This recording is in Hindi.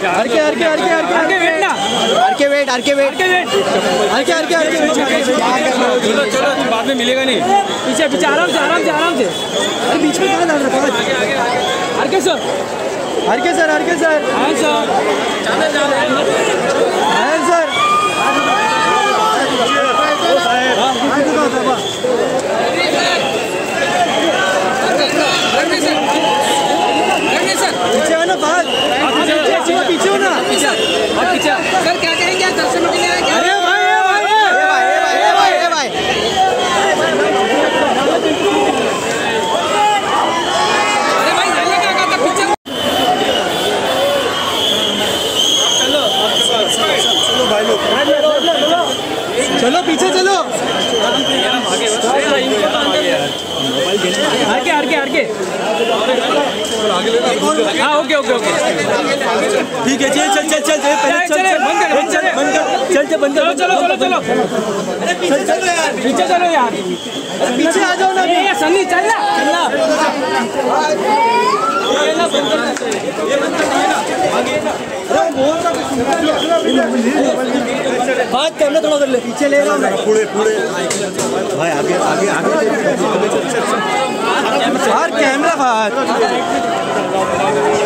चलो बाद में मिलेगा नहीं। पीछे पीछे आराम से अरे बीच में कहाँ डाल रखा है? आरके सर पीछे हो ना बात, पीछे हो ना पीछे। सर क्या कहेंगे दर्शनों के लिए? अरे भाई चलो पीछे चलो। आगे हाँ ओके ठीक है। चल बंद कर। चलो पीछे चलो यार, पीछे आ जाओ ना। सन्नी चलना बात करना थोड़ा कर ले। पीछे ले रहा हूँ पूरे भाई। आगे यार कैमरा बात